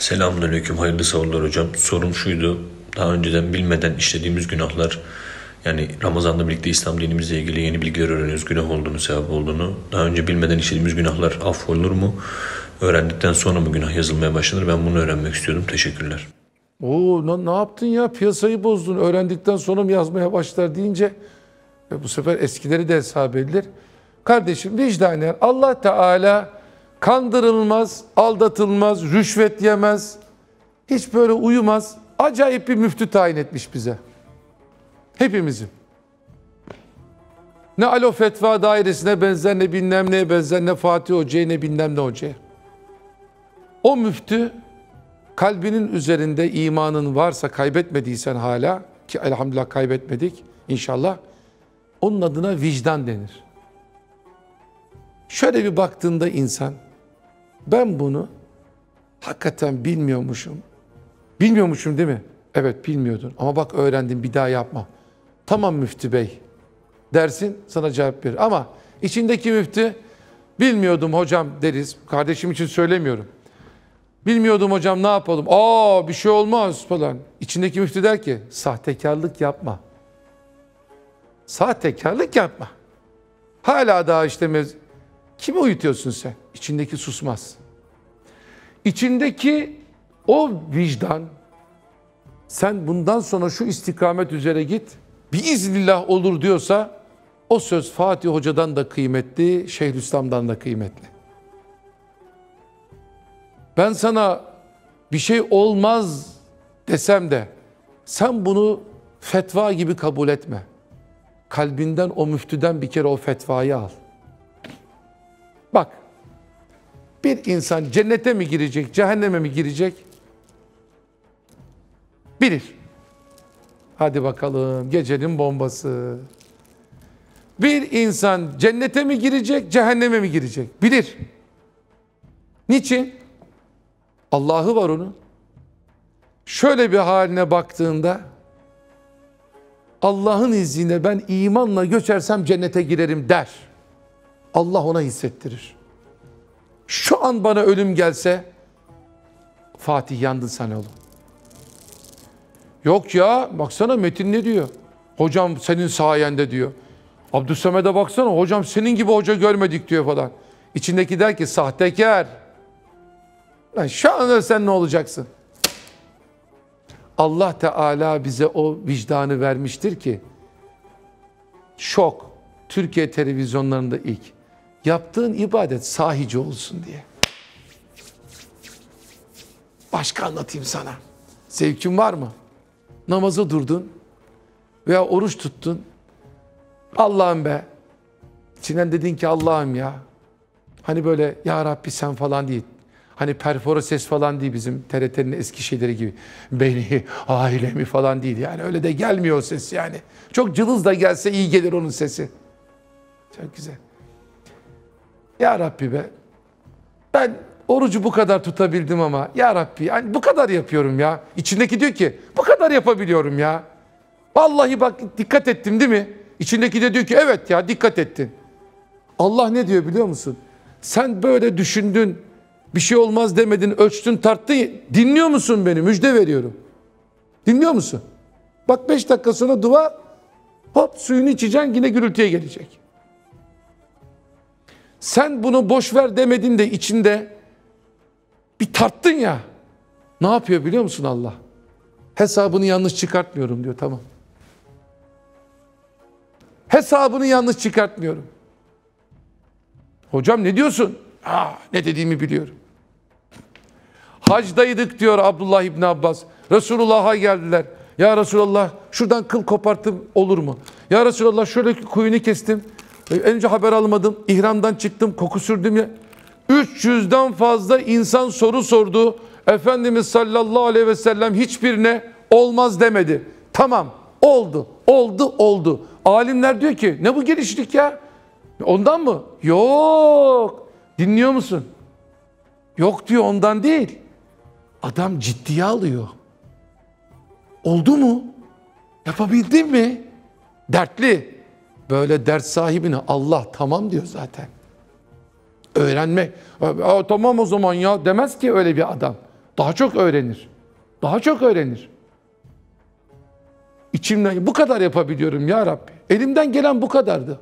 Selamünaleyküm, hayırlı sağollar hocam. Sorum şuydu, daha önceden bilmeden işlediğimiz günahlar, yani Ramazan'la birlikte İslam dinimizle ilgili yeni bilgiler öğreniyoruz, günah olduğunu, sevap olduğunu. Daha önce bilmeden işlediğimiz günahlar affolunur mu? Öğrendikten sonra mı günah yazılmaya başlanır? Ben bunu öğrenmek istiyordum, teşekkürler. Ne yaptın ya? Piyasayı bozdun. Öğrendikten sonra mı yazmaya başlar deyince bu sefer eskileri de hesap edilir. Kardeşim vicdanen Allah Teala kandırılmaz, aldatılmaz, rüşvet yemez, hiç böyle uyumaz. Acayip bir müftü tayin etmiş bize. Hepimizin. Ne Alo Fetva Dairesi'ne benzer, ne bilmem neye benzer, ne Fatih Hoca'ya, ne bilmem ne hocaya. O müftü kalbinin üzerinde imanın varsa, kaybetmediysen hala, ki elhamdülillah kaybetmedik inşallah, onun adına vicdan denir. Şöyle bir baktığında insan, ben bunu hakikaten bilmiyormuşum. Bilmiyormuşum değil mi? Evet bilmiyordun ama bak öğrendin, bir daha yapma. Tamam müftü bey dersin, sana cevap verir. Ama içindeki müftü, bilmiyordum hocam deriz. Kardeşim için söylemiyorum. Bilmiyordum hocam, ne yapalım? Bir şey olmaz falan. İçindeki müftü der ki sahtekarlık yapma. Sahtekarlık yapma. Hala daha işte kimi uyutuyorsun sen? İçindeki susmaz. İçindeki o vicdan, sen bundan sonra şu istikamet üzere git, biiznillah olur diyorsa, o söz Fatih Hoca'dan da kıymetli, Şeyhülislam'dan da kıymetli. Ben sana bir şey olmaz desem de, sen bunu fetva gibi kabul etme. Kalbinden, o müftüden bir kere o fetvayı al. Bak, bir insan cennete mi girecek, cehenneme mi girecek? Bilir. Hadi bakalım, gecenin bombası. Bir insan cennete mi girecek, cehenneme mi girecek? Bilir. Niçin? Allah'ı var onun. Şöyle bir haline baktığında, Allah'ın izniyle ben imanla göçersem cennete girerim der. Allah ona hissettirir. Şu an bana ölüm gelse, Fatih yandın sen oğlum. Yok ya, baksana Metin ne diyor? Hocam senin sayende diyor. Abdüssamed'e baksana, hocam senin gibi hoca görmedik diyor falan. İçindeki der ki sahtekar. Lan şu an ölsen ne olacaksın? Allah Teala bize o vicdanı vermiştir ki, şok, Türkiye televizyonlarında ilk, yaptığın ibadet sahici olsun diye. Başka anlatayım sana. Zevkin var mı? Namaza durdun veya oruç tuttun. Allah'ım be. İçinden dedin ki Allah'ım ya. Hani böyle ya Rabbi sen falan değil. Hani perfora ses falan değil, bizim TRT'nin eski şeyleri gibi. Beni, ailemi falan değil. Yani öyle de gelmiyor o ses yani. Çok cılız da gelse iyi gelir onun sesi. Çok güzel. Ya Rabbi be. Ben orucu bu kadar tutabildim ama ya Rabbi yani bu kadar yapıyorum ya. İçindeki diyor ki bu kadar yapabiliyorum ya. Vallahi bak dikkat ettim değil mi? İçindeki de diyor ki evet ya dikkat ettin. Allah ne diyor biliyor musun? Sen böyle düşündün, bir şey olmaz demedin, ölçtün tarttın. Dinliyor musun beni? Müjde veriyorum. Dinliyor musun? Bak 5 dakika sonra dua, hop suyunu içeceksin, yine gürültüye gelecek. Sen bunu boş ver demedin de içinde bir tarttın ya. Ne yapıyor biliyor musun Allah? Hesabını yanlış çıkartmıyorum diyor, tamam. Hesabını yanlış çıkartmıyorum. Hocam ne diyorsun? Ne dediğimi biliyorum. Hacdaydık diyor Abdullah İbni Abbas. Resulullah'a geldiler. Ya Resulallah şuradan kıl koparttım olur mu? Ya Resulallah şöyle kuyunu kestim. Önce haber almadım. İhramdan çıktım. Koku sürdüm ya. 300'den fazla insan soru sordu. Efendimiz sallallahu aleyhi ve sellem hiçbirine olmaz demedi. Tamam oldu. Oldu. Alimler diyor ki ne bu gelişlik ya? Ondan mı? Yok. Dinliyor musun? Yok diyor, ondan değil. Adam ciddiye alıyor. Oldu mu? Yapabildin mi? Dertli. Böyle dert sahibine Allah tamam diyor zaten. Öğrenmek. Tamam o zaman ya demez ki öyle bir adam. daha çok öğrenir. Daha çok öğrenir. İçimden bu kadar yapabiliyorum ya Rabbi. Elimden gelen bu kadardı.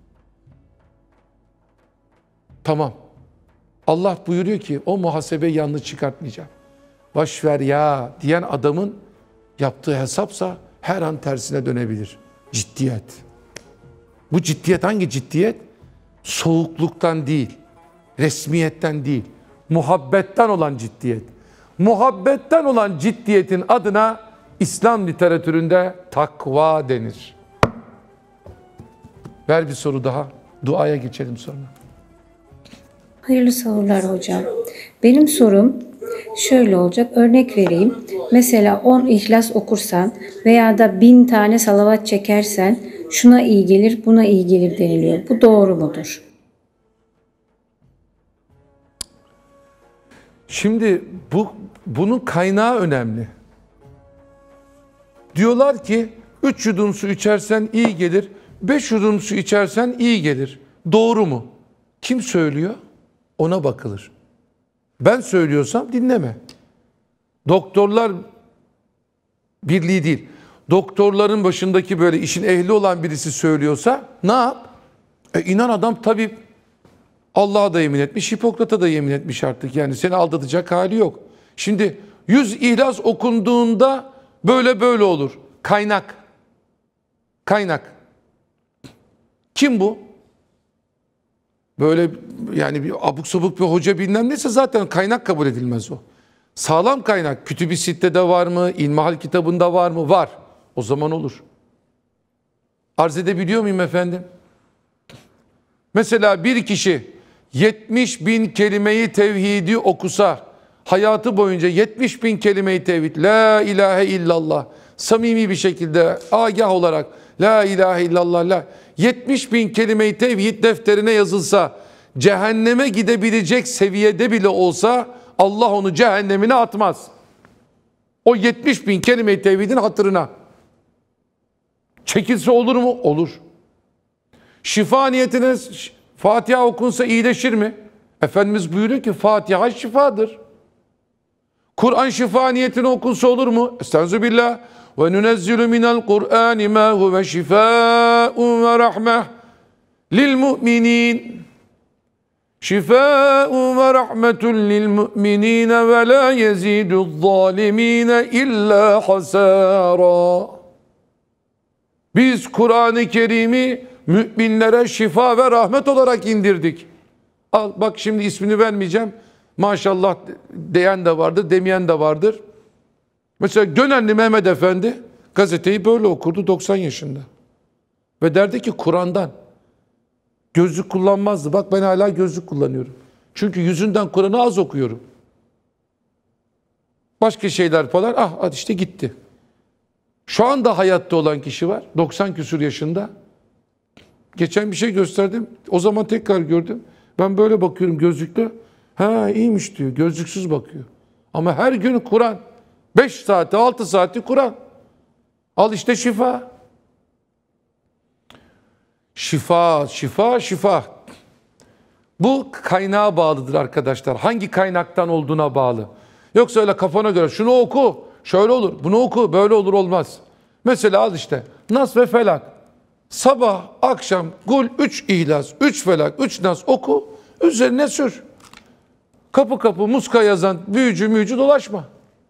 Tamam. Allah buyuruyor ki o muhasebeyi yanlış çıkartmayacağım. Boşver ya diyen adamın yaptığı hesapsa her an tersine dönebilir. Ciddiyet. Bu ciddiyet hangi ciddiyet? Soğukluktan değil, resmiyetten değil, muhabbetten olan ciddiyet. Muhabbetten olan ciddiyetin adına İslam literatüründe takva denir. Ver bir soru daha. Duaya geçelim sonra. Hayırlı sahurlar hocam. Benim sorum şöyle olacak. Örnek vereyim. Mesela 10 İhlas okursan veya da 1000 tane salavat çekersen şuna iyi gelir, buna iyi gelir deniliyor. Bu doğru mudur? Şimdi bunun kaynağı önemli. Diyorlar ki 3 yudum su içersen iyi gelir, 5 yudum su içersen iyi gelir. Doğru mu? Kim söylüyor? Ona bakılır. Ben söylüyorsam dinleme. Doktorlar birliği değil. Doktorların başındaki böyle işin ehli olan birisi söylüyorsa ne yap? İnan adam tabip. Allah'a da yemin etmiş, Hipokrat'a da yemin etmiş artık. Yani seni aldatacak hali yok. Şimdi 100 İhlas okunduğunda böyle olur. Kaynak. Kaynak. Kim bu? Böyle yani bir abuk sabuk bir hoca bilmem neyse zaten kaynak kabul edilmez o. Sağlam kaynak. Kütüb-i Sitte'de var mı? İlmihal kitabında var mı? Var. O zaman olur. Arz edebiliyor muyum efendim? Mesela bir kişi 70.000 kelimeyi tevhidi okusa, hayatı boyunca 70.000 kelimeyi tevhid, la ilahe illallah, samimi bir şekilde agah olarak la ilahe illallah, 70.000 kelimeyi tevhid defterine yazılsa, cehenneme gidebilecek seviyede bile olsa Allah onu cehennemine atmaz. O 70.000 kelime-i tevhidin hatırına. Çekilse olur mu? Olur. Şifa niyetine Fatiha okunsa iyileşir mi? Efendimiz buyuruyor ki Fatiha şifadır. Kur'an şifa niyetine okunsa olur mu? Estağfirullah. Ve nunezzilu minel Kur'ani ma huve şifâ'un ve rahmeh lil mu'minin. Şifâ'un ve rahmetun lil mu'minine ve la yezidu'z zalimine illa hasâra. Biz Kur'an-ı Kerim'i müminlere şifa ve rahmet olarak indirdik. Al bak şimdi ismini vermeyeceğim. Maşallah diyen de vardır, demeyen de vardır. Mesela Gönenli Mehmet Efendi gazeteyi böyle okurdu 90 yaşında. Ve derdi ki Kur'an'dan. Gözlük kullanmazdı. Bak ben hala gözlük kullanıyorum. Çünkü yüzünden Kur'an'ı az okuyorum. Başka şeyler falan hadi işte gitti. Şu anda hayatta olan kişi var. 90 küsur yaşında. Geçen bir şey gösterdim. O zaman tekrar gördüm. Ben böyle bakıyorum gözlükle. Ha iyiymiş diyor. Gözlüksüz bakıyor. Ama her gün Kur'an. 5 saati 6 saati Kur'an. Al işte şifa. Şifa, şifa, şifa. Bu kaynağa bağlıdır arkadaşlar. Hangi kaynaktan olduğuna bağlı. Yoksa öyle kafana göre şunu oku, şöyle olur, bunu oku, böyle olur olmaz. Mesela al işte Nas ve Felak. Sabah, akşam, Kul 3 İhlas, 3 Felak, 3 Nas oku, üzerine sür. Kapı kapı muska yazan büyücü müyücü dolaşma.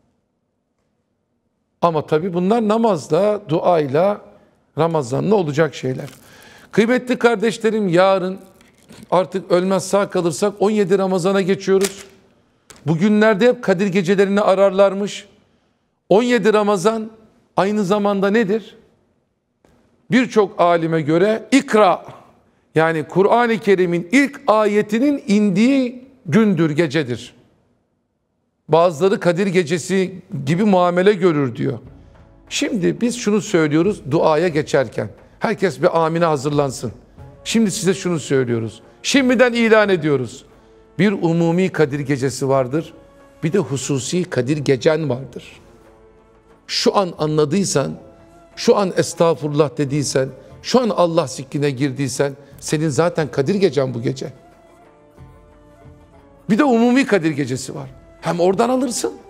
Ama tabii bunlar namazla, duayla, Ramazan'la olacak şeyler. Kıymetli kardeşlerim yarın artık ölmez sağ kalırsak 17 Ramazan'a geçiyoruz. Bugünlerde hep Kadir gecelerini ararlarmış. 17 Ramazan aynı zamanda nedir? Birçok alime göre İkra yani Kur'an-ı Kerim'in ilk ayetinin indiği gündür, gecedir. Bazıları Kadir gecesi gibi muamele görür diyor. Şimdi biz şunu söylüyoruz duaya geçerken. Herkes bir amine hazırlansın. Şimdi size şunu söylüyoruz. Şimdiden ilan ediyoruz. Bir umumi Kadir gecesi vardır. Bir de hususi Kadir gecen vardır. Şu an anladıysan, şu an estağfurullah dediysen, şu an Allah zikrine girdiysen, senin zaten Kadir gecen bu gece. Bir de umumi Kadir gecesi var. Hem oradan alırsın,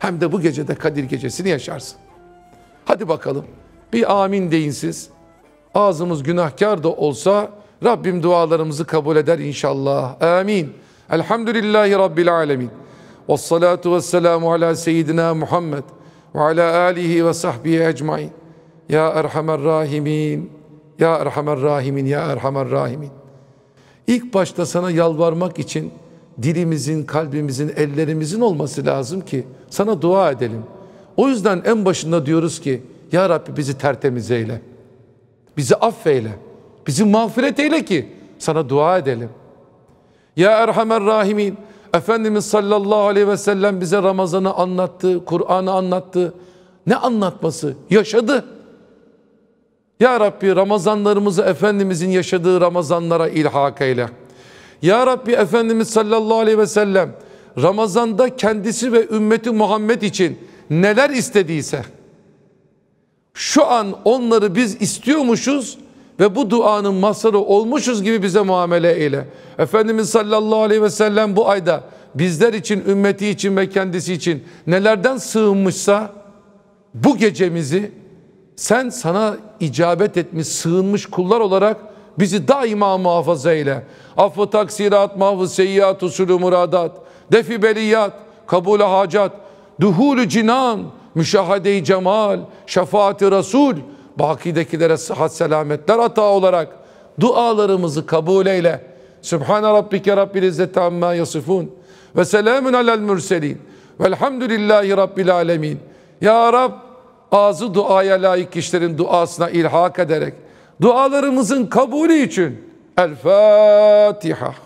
hem de bu gecede Kadir Gecesi'ni yaşarsın. Hadi bakalım bir amin deyin siz. Ağzımız günahkar da olsa Rabbim dualarımızı kabul eder inşallah. Amin. Elhamdülillahi Rabbil alemin. Vessalatu vesselamu ala seyyidina Muhammed ve ala alihi ve sahbihi ecmain. Ya Erhamer Rahimin. Ya Erhamer Rahimin. Ya Erhamer Rahimin. İlk başta sana yalvarmak için dilimizin, kalbimizin, ellerimizin olması lazım ki sana dua edelim. O yüzden en başında diyoruz ki Ya Rabbi bizi tertemiz eyle. Bizi affeyle. Bizi mağfiret eyle ki sana dua edelim. Ya Erhamer Rahimin. Efendimiz sallallahu aleyhi ve sellem bize Ramazan'ı anlattı, Kur'an'ı anlattı. Ne anlatması? Yaşadı. Ya Rabbi Ramazanlarımızı Efendimizin yaşadığı Ramazanlara ilhak eyle. Ya Rabbi Efendimiz sallallahu aleyhi ve sellem Ramazan'da kendisi ve ümmeti Muhammed için neler istediyse şu an onları biz istiyormuşuz ve bu duanın mazharı olmuşuz gibi bize muamele eyle. Efendimiz sallallahu aleyhi ve sellem bu ayda bizler için, ümmeti için ve kendisi için nelerden sığınmışsa bu gecemizi sen sana icabet etmiş, sığınmış kullar olarak bizi daima muhafaza eyle. Affı taksirat, mahvı seyyiat, usulü muradat, defi beliyat, kabul hacat, duhulü cinan, müşahade-i cemal, şefaat-i Resul, bakidekilere sıhhat selametler ata olarak dualarımızı kabul eyle. Sübhane Rabbike Rabbil İzzeti amma yasifun ve selamun alel mürselin velhamdülillahi Rabbil alemin. Ya Rab, ağzı duaya layık kişilerin duasına ilhak ederek dualarımızın kabulü için El Fatiha.